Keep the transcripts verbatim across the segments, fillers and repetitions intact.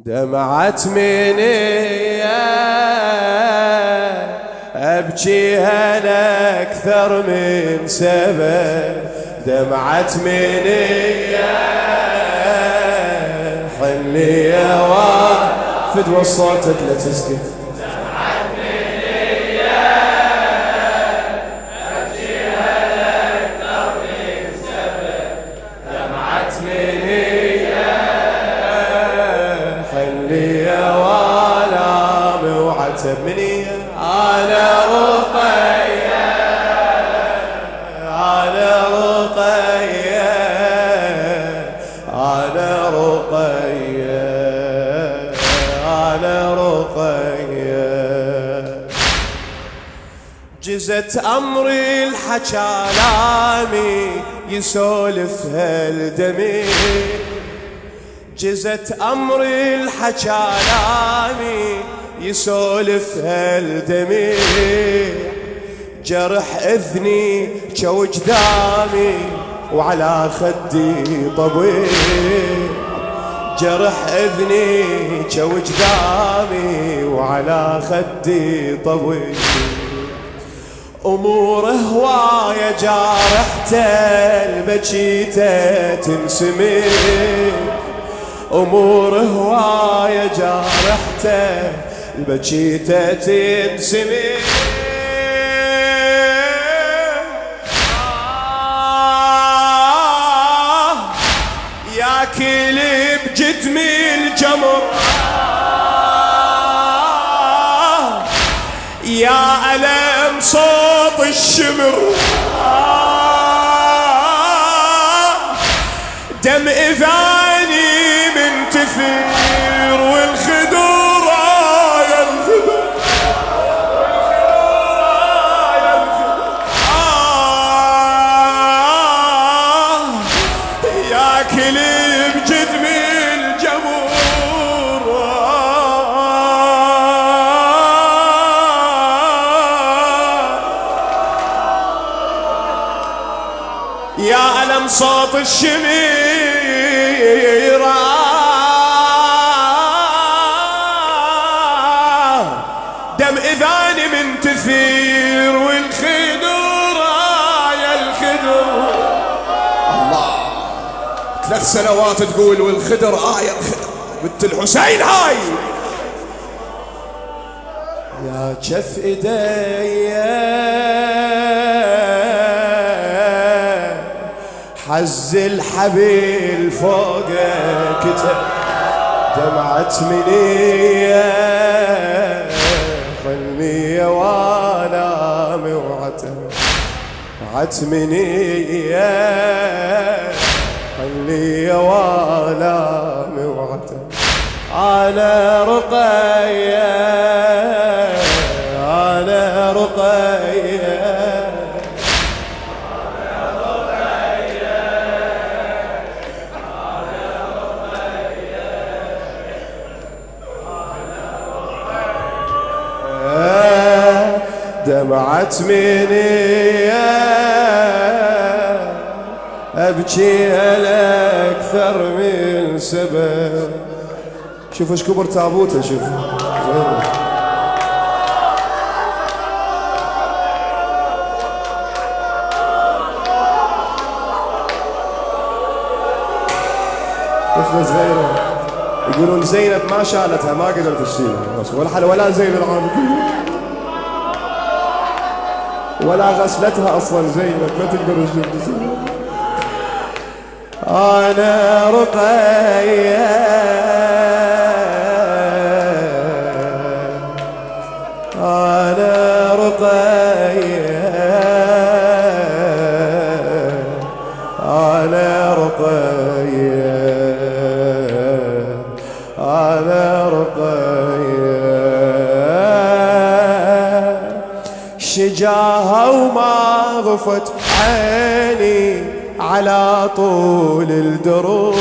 دمعت مني أبكيها لأكثر من سبب، دمعت مني حني يا وافد وصوتك لا تسكت. دمعت مني أبكيها لأكثر من سبب، دمعت مني حني يا والام وعتب مني على رقية على رقية على رقية على رقية. جزت أمري الحكالامي يسولف هالدمي، جزت أمري الحكالامي يسولف هالدمي، جرح إذني كوجدامي وعلى خدي طبيب، جرح إذني كوجدامي وعلى خدي طبيب. أمور هواية جارحته البكيته تنسمي، أمور هواية جارحته البكيته تنسمي. آه يا كلب جدمي الجمر، آه يا ألم صوت الشمر، آه دم إذاني منتثر والخدور يا الخدور آه يا كلب جدمي الجمور، يا ألم صوت الشمير، دم إذاني من تثير والخدور يا الخدور. الله ثلاث سنوات تقول والخدر آه يا الخدر بنت الحسين هاي. يا جف إيديا حز الحبيل فوق كتب، دمعت منية حنية وانا موعته، دمعت منية حنية وانا موعته على رقية على رقية دمعت مني أبكيها لأكثر من سبب. شوف ايش كبر تابوته، شوف طفلة صغيرة يقولون زينب ما شالتها ما قدرت تشيلها ولا حل ولا زين العابد ولا غسلتها اصلا زينب ما تقدر تشيل. انا رقية انا رقية انا رقية انا رقية. شجاها وما غفت عيني على طول الدروب،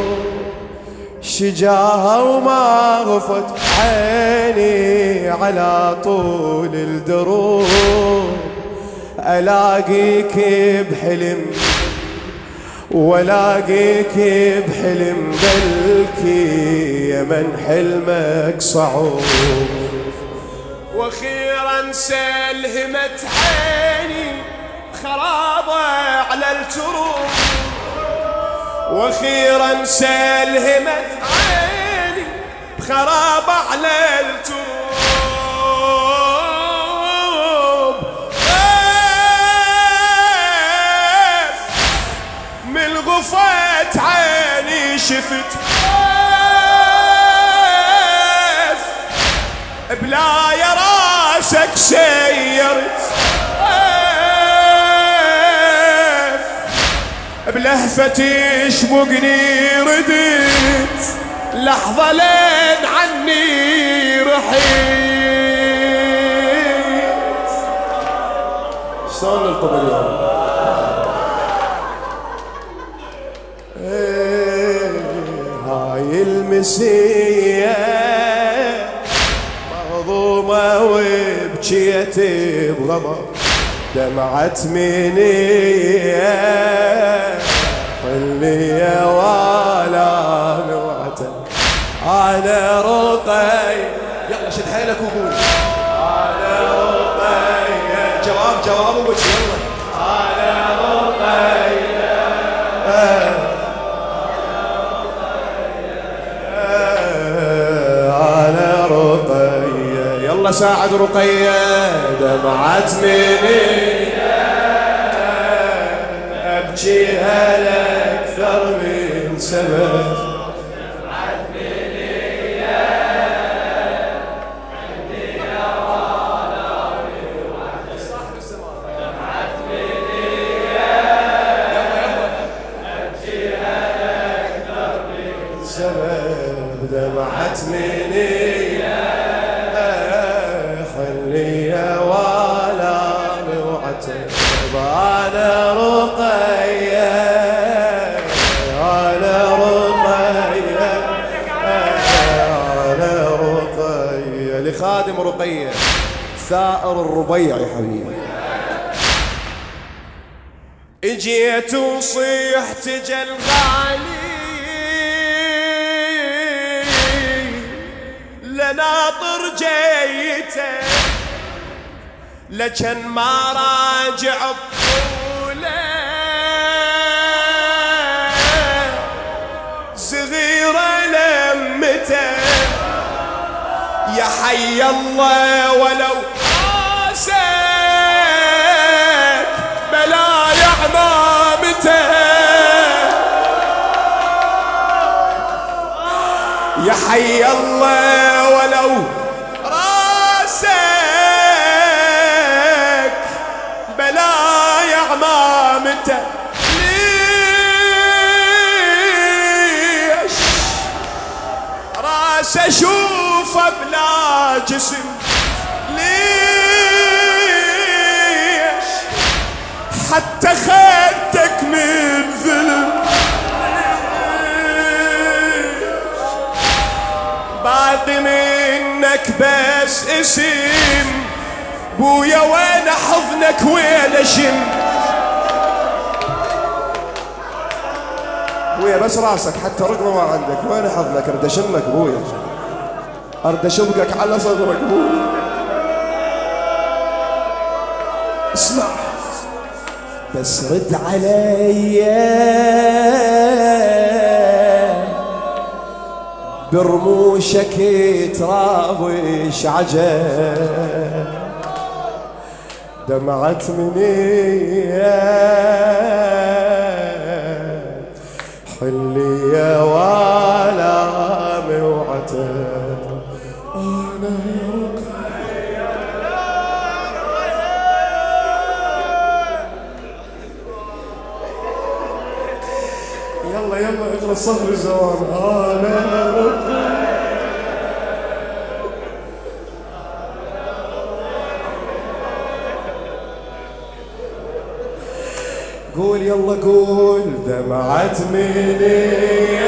شجاها وما غفت عيني على طول الدروب. ألاقيك بحلم ولاقيك بحلم بلكي يا من حلمك صعوب. واخيرا سلهمت عيني خرابة على التروب. واخيرا سلهمت عيني خرابة على التروب. من غفت عيني شفت بلا يا راسك سيرت بلهفتي شبقني ردت لحظة لين عني رحيت. شلون نلطم اليوم؟ هاي المسية مهضومة وبجيت بغضب دمعت منية خلي ولا نوعته أنا رقي. يلا شد حيلك وقول أنا رقي. جواب جواب وبك يلا أنا رقي. أنا رقي. يلا ساعد رقية دمعت مني أبجيها لأكثر من سبب. دمعت مني عندي ولا دمعت مني أبجيها لأكثر من سبب. دمعت مني خليها ولا نوعته. أنا رقية أنا رقية أنا رقية. لخادم رقية ثائر الربيع يا حبيبي. اجيت وصيحت جل غالي لناطر جيته لكن ما راجع بطوله صغيرة لمته يا حي الله ولو راسك بلا يا عمامته يا حي الله ولو راسك بلا يا عمامته. ليش راس اشوفه بلا جسم؟ ليش حتى خدتك من ظلم؟ باقي منك بس اسم بويا وين حضنك وين اشم؟ بويا بس راسك حتى رقبه ما عندك وين حضنك؟ ارد اشمك بويا ارد اشبقك على صدرك بويا. اسمع بس رد علي برموشك تراوش عجب. دمعت مني حلي ولا موعته. أنا يلا يلا اقرا الصهر الزوان. أنا قول يلا قول. دمعت مني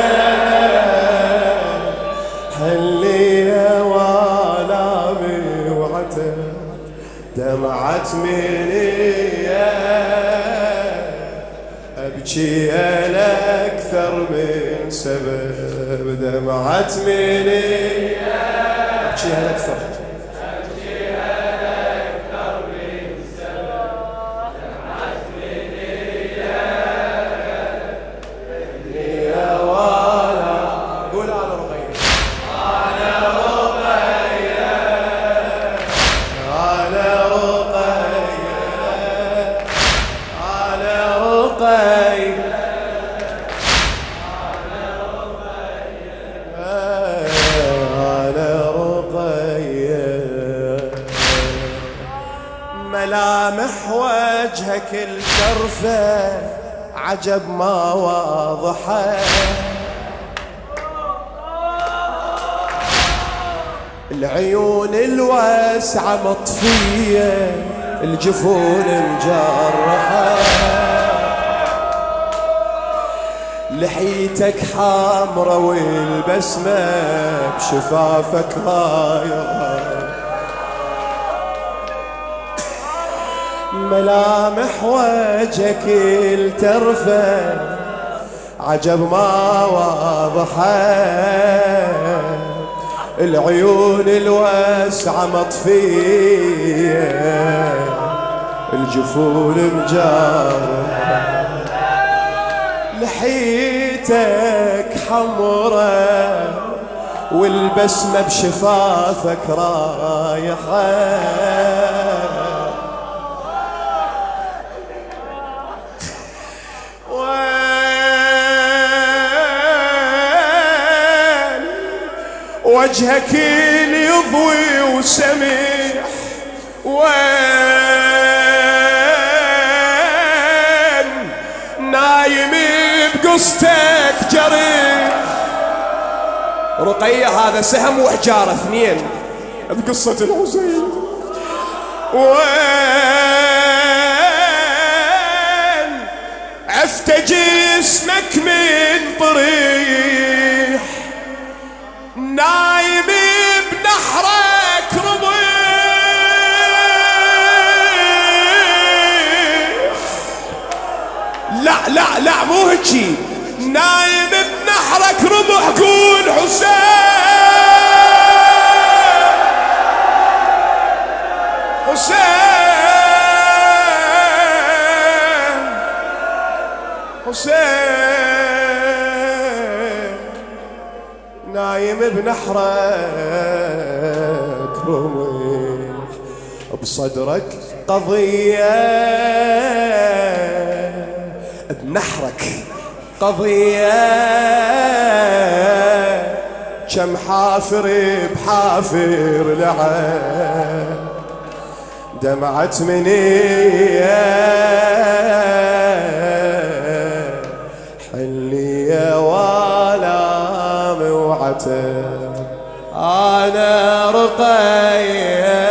حلي ولا موعته. دمعت مني ابكي اكثر من سبب دمعت مني ابكي اكثر ملامح وجهك الجرفة عجب ما واضحة العيون الواسعة مطفية الجفون مجرحة لحيتك حامرة والبسمة بشفافك راية ملامح وجهك الترفة عجب ما واضحة العيون الواسعة مطفية الجفون مجارة لحيتك حمرة والبسمة بشفافك رايحة وجهك اللي يضوي وسميح وين نايم بقصتك جريح رقية هذا سهم وحجارة اثنين بقصة الحسين وين عفت جسمك من طريح نايم بنحرك رضيح لا لا لا مو هيجي نايم بنحرك ربح قول حسين حسين حسين نايم بنحرك رميح بصدرك قضية بنحرك قضية كم حافر بحافر لعب دمعت منية حلية ولا موعته أنا رقية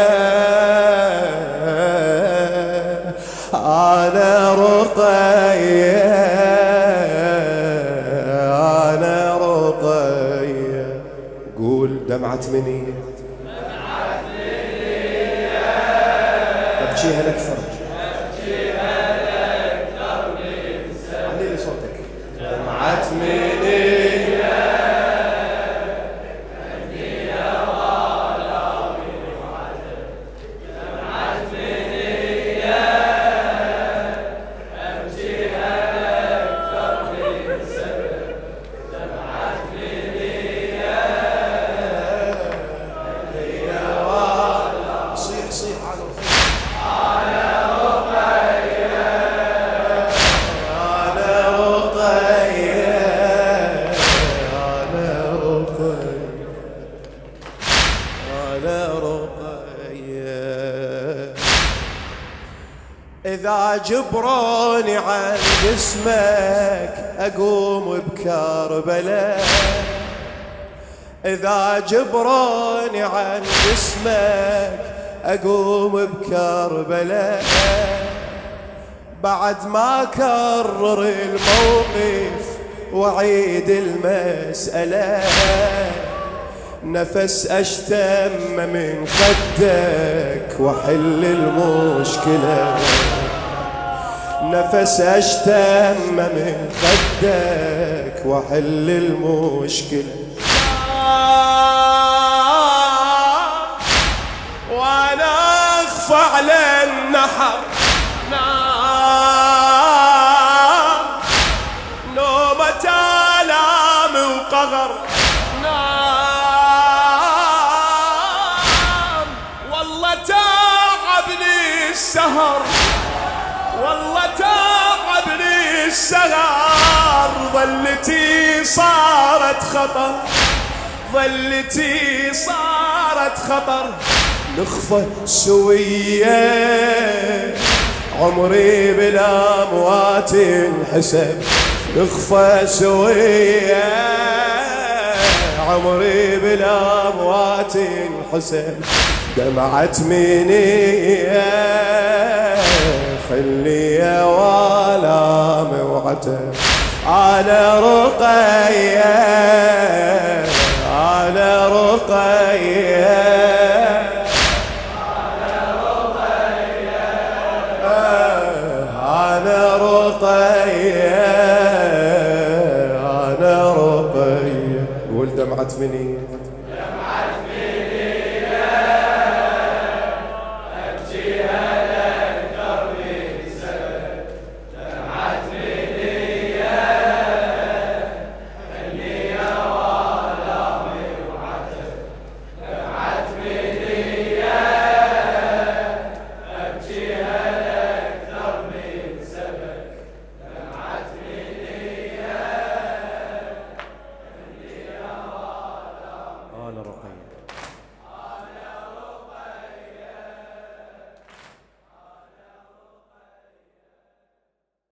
أنا رقية أنا رقية قول دمعت مني أبكيها الأكثر أبكيها الأكثر من سنة علي لي صوتك دمعت مني إذا جبروني عن جسمك أقوم بكربلاء إذا جبروني عن جسمك أقوم بكربلاء بعد ما كرر الموقف وعيد المسألة نفس أشتم من خدك وحل المشكلة نفس اشتم من خدك واحل المشكلة وانا اخفى على النحر نام نومة آلام وقهر نام والله تعبني السهر والله تعبني السهر ظلتي صارت خطر ظلتي صارت خطر نخفى سوية عمري بلا موات انحسب نخفى سوية عمري بلا موات انحسب دمعت منية خلي ولا موعته على رقية على رقية أنا رقية أنا رقية قول دمعت مني